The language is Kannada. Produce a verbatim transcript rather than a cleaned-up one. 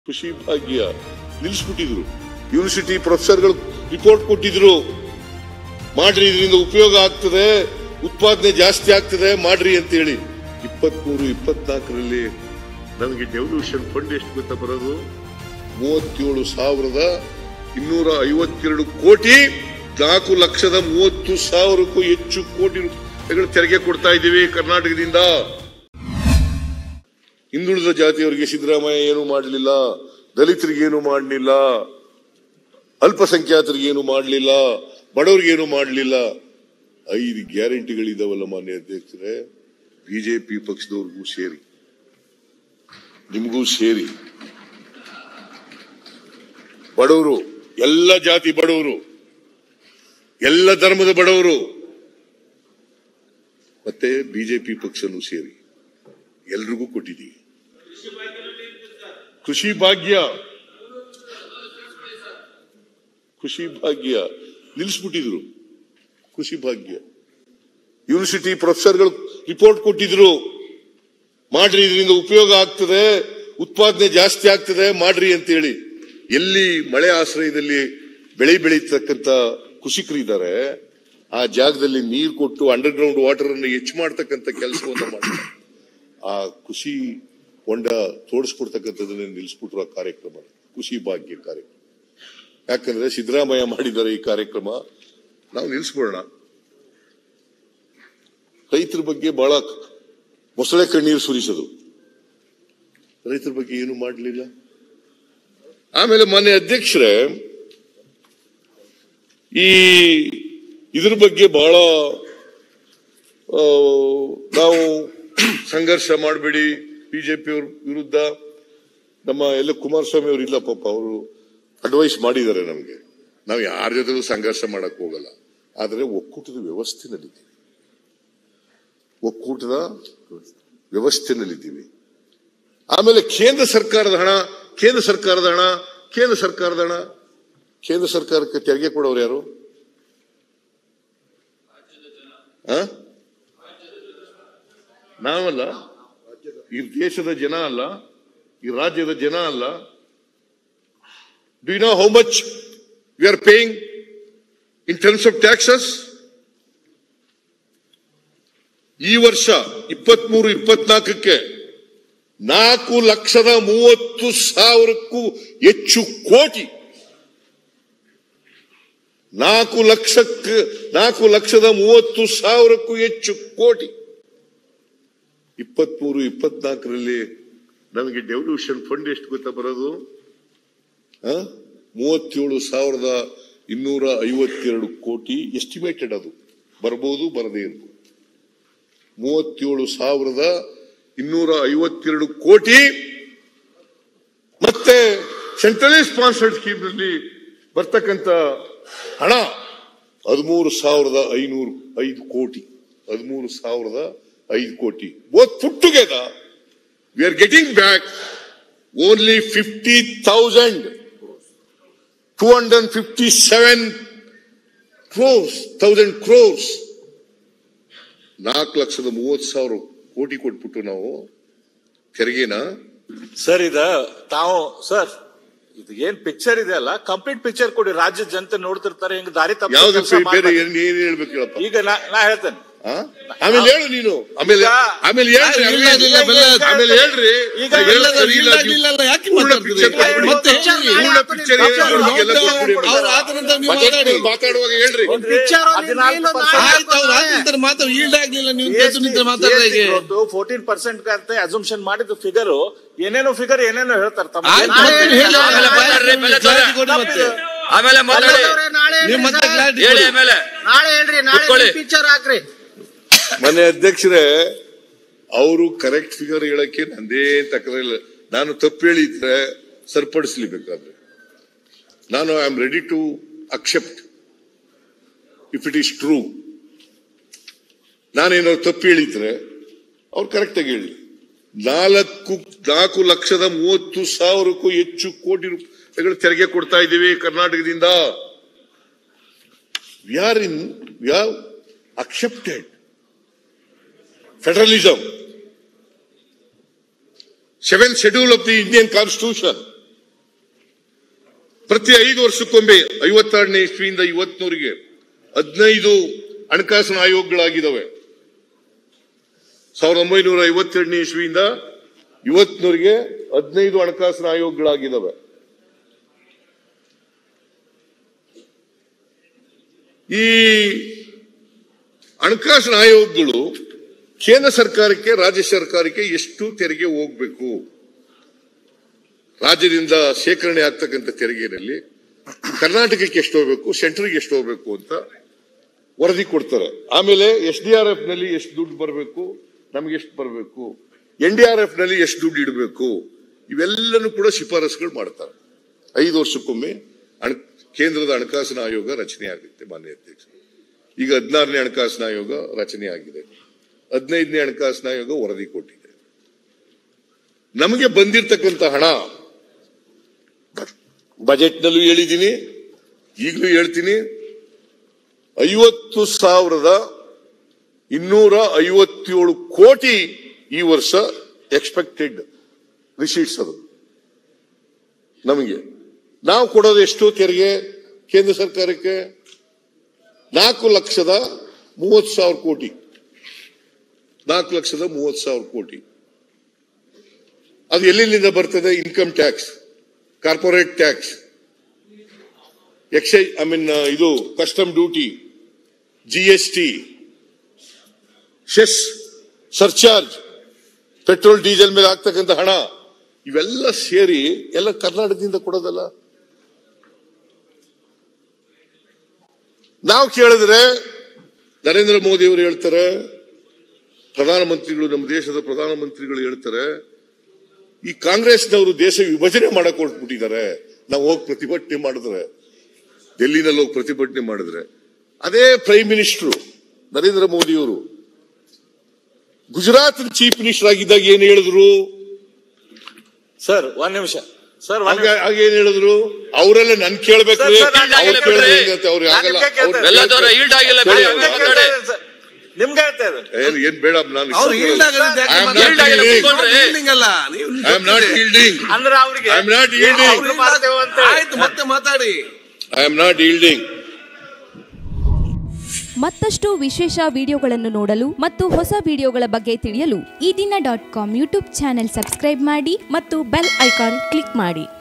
ಖುಷಿ ಭಾಗ್ಯ ನಿಲ್ಲಿಸ್ಬಿಟ್ಟಿದ್ರು. ಯೂನಿವರ್ಸಿಟಿ ಪ್ರೊಫೆಸರ್ಗಳು ರಿಪೋರ್ಟ್ ಕೊಟ್ಟಿದ್ರು, ಮಾಡ್ರಿ ಇದರಿಂದ ಉಪಯೋಗ ಆಗ್ತದೆ, ಉತ್ಪಾದನೆ ಜಾಸ್ತಿ ಆಗ್ತದೆ ಮಾಡ್ರಿ ಅಂತ ಹೇಳಿ. ಇಪ್ಪತ್ಮೂರು ಇಪ್ಪತ್ನಾಲ್ಕರಲ್ಲಿ ನಮಗೆ ಡೆವಲ್ಯೂಷನ್ ಫಂಡ್ ಎಷ್ಟು ಗೊತ್ತಾ ಬರೋದು? ಮೂವತ್ತೇಳು ಸಾವಿರದ ಇನ್ನೂರ ಐವತ್ತೆರಡು ಕೋಟಿ, ನಾಲ್ಕು ಲಕ್ಷದ ಮೂವತ್ತು ಸಾವಿರಕ್ಕೂ ಹೆಚ್ಚು ಕೋಟಿ ರೂಪಾಯಿಗಳು ತೆರಿಗೆ ಕೊಡ್ತಾ ಇದ್ದೀವಿ ಕರ್ನಾಟಕದಿಂದ. ಹಿಂದುಳಿದ ಜಾತಿಯವರಿಗೆ ಸಿದ್ದರಾಮಯ್ಯ ಏನು ಮಾಡಲಿಲ್ಲ, ದಲಿತರಿಗೇನು ಮಾಡಲಿಲ್ಲ, ಅಲ್ಪಸಂಖ್ಯಾತರಿಗೇನು ಮಾಡಲಿಲ್ಲ, ಬಡವರಿಗೇನು ಮಾಡಲಿಲ್ಲ. ಐದು ಗ್ಯಾರಂಟಿಗಳಿದಾವಲ್ಲ ಮಾನ್ಯ ಅಧ್ಯಕ್ಷರೇ, ಬಿಜೆಪಿ ಪಕ್ಷದವ್ರಿಗೂ ಸೇರಿ ನಿಮಗೂ ಸೇರಿ ಬಡವರು, ಎಲ್ಲ ಜಾತಿ ಬಡವರು, ಎಲ್ಲ ಧರ್ಮದ ಬಡವರು, ಮತ್ತೆ ಬಿಜೆಪಿ ಪಕ್ಷನೂ ಸೇರಿ ಎಲ್ರಿಗೂ ಕೊಟ್ಟಿದ್ದೀವಿ. ಕೃಷಿ ಭಾಗ್ಯ ಕೃಷಿ ಭಾಗ್ಯ ನಿಲ್ಲಿಸ್ಬಿಟ್ಟಿದ್ರು. ಕೃಷಿ ಭಾಗ್ಯ ಯೂನಿವರ್ಸಿಟಿ ಪ್ರೊಫೆಸರ್ಗಳು ರಿಪೋರ್ಟ್ ಕೊಟ್ಟಿದ್ರು, ಮಾಡ್ರಿ ಇದರಿಂದ ಉಪಯೋಗ ಆಗ್ತದೆ, ಉತ್ಪಾದನೆ ಜಾಸ್ತಿ ಆಗ್ತದೆ ಮಾಡ್ರಿ ಅಂತ ಹೇಳಿ. ಎಲ್ಲಿ ಮಳೆ ಆಶ್ರಯದಲ್ಲಿ ಬೆಳೆ ಬೆಳೀತಕ್ಕಂಥ ಕೃಷಿಕರಿದ್ದಾರೆ, ಆ ಜಾಗದಲ್ಲಿ ನೀರು ಕೊಟ್ಟು ಅಂಡರ್ ಗ್ರೌಂಡ್ ವಾಟರ್ ಅನ್ನು ಹೆಚ್ಚು ಮಾಡ್ತಕ್ಕಂಥ ಕೆಲಸವನ್ನ ಮಾಡ್ತಾರೆ. ಆ ಕೃಷಿ ಹೊಂಡ ತೋಡಿಸ್ಕೊಡ್ತಕ್ಕಂಥದ್ದನ್ನ ನಿಲ್ಲಿಸ್ಬಿಟ್ರು ಆ ಕಾರ್ಯಕ್ರಮ, ಕೃಷಿ ಭಾಗ್ಯ ಕಾರ್ಯಕ್ರಮ. ಯಾಕಂದ್ರೆ ಸಿದ್ದರಾಮಯ್ಯ ಮಾಡಿದ್ದಾರೆ ಈ ಕಾರ್ಯಕ್ರಮ, ನಾವು ನಿಲ್ಲಿಸ್ಬಿಡೋಣ. ರೈತರ ಬಗ್ಗೆ ಬಹಳ ಮೊಸಳೆ ಕಣ್ಣೀರು ಸುರಿಸೋದು, ರೈತರ ಬಗ್ಗೆ ಏನು ಮಾಡಲಿಲ್ಲ. ಆಮೇಲೆ ಮಾನ್ಯ ಅಧ್ಯಕ್ಷರೇ, ಈ ಇದ್ರ ಬಗ್ಗೆ ಬಹಳ ನಾವು ಸಂಘರ್ಷ ಮಾಡಬೇಡಿ, ಬಿಜೆಪಿಯವ್ರ ವಿರುದ್ಧ ನಮ್ಮ ಎಲ್ಲ ಕುಮಾರಸ್ವಾಮಿ ಅವರು ಇಲ್ಲ ಪಾಪ, ಅವರು ಅಡ್ವೈಸ್ ಮಾಡಿದ್ದಾರೆ ನಮ್ಗೆ, ನಾವು ಯಾರ ಜೊತೆಲೂ ಸಂಘರ್ಷ ಮಾಡಕ್ ಹೋಗಲ್ಲ. ಆದ್ರೆ ಒಕ್ಕೂಟದ ವ್ಯವಸ್ಥೆನಲ್ಲಿದ್ದೀವಿ, ಒಕ್ಕೂಟದ ವ್ಯವಸ್ಥೆನಲ್ಲಿದ್ದೀವಿ. ಆಮೇಲೆ ಕೇಂದ್ರ ಸರ್ಕಾರದ ಹಣ, ಕೇಂದ್ರ ಸರ್ಕಾರದ ಹಣ, ಕೇಂದ್ರ ಸರ್ಕಾರದ ಹಣ, ಕೇಂದ್ರ ಸರ್ಕಾರಕ್ಕೆ ತೆರಿಗೆ ಕೊಡೋರು ಯಾರು? ನಾವಲ್ಲ, ಈ ದೇಶದ ಜನ ಅಲ್ಲ, ಈ ರಾಜ್ಯದ ಜನ ಅಲ್ಲ. Do you know how much we are paying in terms of taxes? ಈ ವರ್ಷ ಇಪ್ಪತ್ಮೂರು ಇಪ್ಪತ್ನಾಲ್ಕಕ್ಕೆ ನಾಲ್ಕು ಲಕ್ಷದ ಮೂವತ್ತು ಸಾವಿರಕ್ಕೂ ಹೆಚ್ಚು ಕೋಟಿ, ನಾಲ್ಕು ಲಕ್ಷಕ್ಕೆ ನಾಲ್ಕು ಲಕ್ಷದ ಮೂವತ್ತು ಸಾವಿರಕ್ಕೂ ಹೆಚ್ಚು ಕೋಟಿ. ಇಪ್ಪತ್ಮೂರು ಇಪ್ಪತ್ನಾಲ್ಕರಲ್ಲಿ ನಮಗೆ ಡೆವಲ್ಯೂಷನ್ ಫಂಡ್ ಎಷ್ಟು ಗೊತ್ತಾ ಬರೋದು? ಮೂವತ್ತೇಳು ಸಾವಿರದ ಇನ್ನೂರ ಐವತ್ತೆರಡು ಕೋಟಿ ಎಸ್ಟಿಮೇಟೆಡ್. ಅದು ಬರ್ಬೋದು, ಬರದೇ ಇರ್ಬೋದು. ಮೂವತ್ತೇಳು ಸಾವಿರದ ಇನ್ನೂರ ಐವತ್ತೆರಡು ಕೋಟಿ. ಮತ್ತೆ ಸೆಂಟ್ರಲಿ ಸ್ಪಾನ್ಸರ್ಡ್ ಸ್ಕೀಮ್ ನಲ್ಲಿ ಬರ್ತಕ್ಕಂಥ ಹಣ ಹದಿಮೂರು ಸಾವಿರದ ಐನೂರು ಐದು ಕೋಟಿ ಹದಿಮೂರು ಸಾವಿರದ ಐದು ಕೋಟಿ. Both put together we are getting back only fifty thousand two hundred fifty seven crores thousand crores. ನಾಲ್ಕು ಲಕ್ಷದ ಮೂವತ್ತು ಸಾವಿರ ಕೋಟಿ ಕೊಟ್ಬಿಟ್ಟು ನಾವು ತೆರಿಗೆನ. ಸರ್ ಇದ ತಾವು ಸರ್ ಇದು ಏನ್ ಪಿಕ್ಚರ್ ಇದೆ ಅಲ್ಲ, ಕಂಪ್ಲೀಟ್ ಪಿಕ್ಚರ್ ಕೊಡಿ, ರಾಜ್ಯದ ಜನತೆ ನೋಡ್ತಿರ್ತಾರೆ, ಹಿಂಗ್ ದಾರಿ ತಪ್ಪ. ಬೇರೆ ಏನ್ ಹೇಳ್ಬೇಕು ಹೇಳಪ್ಪ. ಈಗ ನಾ ಹೇಳ್ತೇನೆ, ಆಮೇಲೆ ಹೇಳು ನೀನು, ಆಮೇಲೆ ಆಮೇಲೆ ಹೇಳ್ರಿ, ಆಮೇಲೆ ಹೇಳ್ರಿ. ಮಾತಾಡುವಾಗ ಹೇಳ್ರಿ. ಫೋರ್ಟೀನ್ ಪರ್ಸೆಂಟ್ ಅಂತ ಅಸಂಪ್ಷನ್ ಮಾಡಿದ ಫಿಗರ್, ಏನೇನೋ ಫಿಗರ್ ಏನೇನೋ ಹೇಳ್ತಾರೆ. ಮನೆ ಅಧ್ಯಕ್ಷರೇ, ಅವರು ಕರೆಕ್ಟ್ ಫಿಗರ್ ಹೇಳಕ್ಕೆ ನಂದೇ ತಕರಿಲ್ಲ. ನಾನು ತಪ್ಪು ಹೇಳಿದ್ರೆ ಸರಿಪಡಿಸ್ಲಿ, ಬೇಕಾದ್ರೆ ನಾನು I am ready to accept if it is true. ನಾನೇನಾದ್ರು ತಪ್ಪು ಹೇಳಿದ್ರೆ ಅವ್ರು ಕರೆಕ್ಟ್ ಆಗಿ ಹೇಳಿ. ನಾಲ್ಕು ನಾಲ್ಕು ಲಕ್ಷದ ಮೂವತ್ತು ಸಾವಿರಕ್ಕೂ ಹೆಚ್ಚು ಕೋಟಿ ರೂಪಾಯಿಗಳು ತೆರಿಗೆ ಕೊಡ್ತಾ ಇದ್ದೀವಿ ಕರ್ನಾಟಕದಿಂದ. We are in we are accepted federalism, seventh schedule of the Indian Constitution. ಪ್ರತಿ ಐದು ವರ್ಷಕ್ಕೊಮ್ಮೆ ಐವತ್ತಾರನೇ ಇಸ್ವಿಯಿಂದ ಇವತ್ತಿನವರೆಗೆ ಹದಿನೈದು ಹಣಕಾಸಿನ ಆಯೋಗಗಳಾಗಿದ್ದಾವೆ. ಸಾವಿರದ ಒಂಬೈನೂರ ಐವತ್ತೆರಡನೇ ಇಸ್ವಿಯಿಂದ ಇವತ್ತಿನವರೆಗೆ ಹದಿನೈದು ಹಣಕಾಸಿನ ಆಯೋಗಗಳಾಗಿದ್ದಾವೆ. ಈ ಹಣಕಾಸಿನ ಆಯೋಗಗಳು ಕೇಂದ್ರ ಸರ್ಕಾರಕ್ಕೆ ರಾಜ್ಯ ಸರ್ಕಾರಕ್ಕೆ ಎಷ್ಟು ತೆರಿಗೆ ಹೋಗ್ಬೇಕು, ರಾಜ್ಯದಿಂದ ಶೇಖರಣೆ ಆಗ್ತಕ್ಕಂಥ ತೆರಿಗೆಯಲ್ಲಿ ಕರ್ನಾಟಕಕ್ಕೆ ಎಷ್ಟು ಹೋಗ್ಬೇಕು, ಸೆಂಟ್ರಿಗೆ ಎಷ್ಟು ಹೋಗ್ಬೇಕು ಅಂತ ವರದಿ ಕೊಡ್ತಾರೆ. ಆಮೇಲೆ ಎಸ್ ಡಿ ಆರ್ ಎಫ್ ನಲ್ಲಿ ಎಷ್ಟು ದುಡ್ಡು ಬರಬೇಕು, ನಮ್ಗೆ ಎಷ್ಟು ಬರಬೇಕು, ಎನ್ ಡಿ ಆರ್ ಎಫ್ ನಲ್ಲಿ ಎಷ್ಟು ದುಡ್ಡು ಇಡಬೇಕು, ಇವೆಲ್ಲನೂ ಕೂಡ ಶಿಫಾರಸುಗಳು ಮಾಡ್ತಾರೆ. ಐದು ವರ್ಷಕ್ಕೊಮ್ಮೆ ಹಣ ಕೇಂದ್ರದ ಹಣಕಾಸಿನ ಆಯೋಗ ರಚನೆ ಆಗುತ್ತೆ. ಮಾನ್ಯ ಅಧ್ಯಕ್ಷ, ಈಗ ಹದಿನಾರನೇ ಹಣಕಾಸಿನ ಆಯೋಗ ರಚನೆ ಆಗಿದೆ, ಹದಿನೈದನೇ ಹಣಕಾಸಿನ ಆಯೋಗ ವರದಿ ಕೊಟ್ಟಿದೆ. ನಮಗೆ ಬಂದಿರತಕ್ಕಂಥ ಹಣ ಬಜೆಟ್ ನಲ್ಲೂ ಹೇಳಿದ್ದೀನಿ, ಈಗಲೂ ಹೇಳ್ತೀನಿ, ಐವತ್ತು ಸಾವಿರದ ಇನ್ನೂರ ಐವತ್ತೇಳು ಕೋಟಿ ಈ ವರ್ಷ ಎಕ್ಸ್ಪೆಕ್ಟೆಡ್ ರಿಸೀಟ್ಸ್. ಅದು ನಮಗೆ ನಾವು ಕೊಡೋದು ಎಷ್ಟು ತೆರಿಗೆ ಕೇಂದ್ರ ಸರ್ಕಾರಕ್ಕೆ? ನಾಲ್ಕು ಲಕ್ಷದ ಮೂವತ್ತು ಸಾವಿರ ಕೋಟಿ ನಾಲ್ಕು ಲಕ್ಷದ ಮೂವತ್ತು ಸಾವಿರ ಕೋಟಿ. ಅದು ಎಲ್ಲಿಂದ ಬರ್ತದೆ? Income tax, corporate tax, excise, I mean ಇದು custom duty, G S T, cess, surcharge, petrol diesel ಮೇಲೆ ಆಗ್ತಕ್ಕಂಥ ಹಣ, ಇವೆಲ್ಲ ಸೇರಿ ಎಲ್ಲ ಕರ್ನಾಟಕದಿಂದ ಕೊಡೋದಲ್ಲ. ನಾವು ಕೇಳಿದ್ರೆ ನರೇಂದ್ರ ಮೋದಿ ಅವರು ಹೇಳ್ತಾರೆ, ಪ್ರಧಾನಮಂತ್ರಿಗಳು, ನಮ್ಮ ದೇಶದ ಪ್ರಧಾನಮಂತ್ರಿಗಳು ಹೇಳ್ತಾರೆ, ಈ ಕಾಂಗ್ರೆಸ್ನವರು ದೇಶ ವಿಭಜನೆ ಮಾಡಕ್ ಹೊರಟ್ಬಿಟ್ಟಿದ್ದಾರೆ, ನಾವು ಹೋಗಿ ಪ್ರತಿಭಟನೆ ಮಾಡಿದ್ರೆ, ಡೆಲ್ಲಿನಲ್ಲಿ ಹೋಗಿ ಪ್ರತಿಭಟನೆ ಮಾಡಿದ್ರೆ. ಅದೇ ಪ್ರೈಮ್ ಮಿನಿಸ್ಟರ್ ನರೇಂದ್ರ ಮೋದಿ ಅವರು ಗುಜರಾತ್ ಚೀಫ್ ಮಿನಿಸ್ಟರ್ ಆಗಿದ್ದಾಗ ಏನ್ ಹೇಳಿದ್ರು ಸರ್? ಒಂದ್ ನಿಮಿಷ ಸರ್, ಹಾಗೇನ್ ಹೇಳಿದ್ರು? ಅವರೆಲ್ಲ ನನ್ ಕೇಳ್ಬೇಕ್ರಿ, ಅವ್ರು ಆಗಲ್ಲ. ನಿಮ್ಗೆ ಏನ್ ಬೇಡ, ನಾನು ಅಂದ್ರೆ ಅವ್ರಿಗೆ ಮತ್ತೆ ಮಾತಾಡಿ. I am not yielding. ಮತ್ತಷ್ಟು ವಿಶೇಷ ವಿಡಿಯೋಗಳನ್ನು ನೋಡಲು ಮತ್ತು ಹೊಸ ವಿಡಿಯೋಗಳ ಬಗ್ಗೆ ತಿಳಿಯಲು ಈ ದಿನ dot com YouTube channel subscribe ಮಾಡಿ ಮತ್ತು ಬೆಲ್ ಐಕಾನ್ ಕ್ಲಿಕ್ ಮಾಡಿ.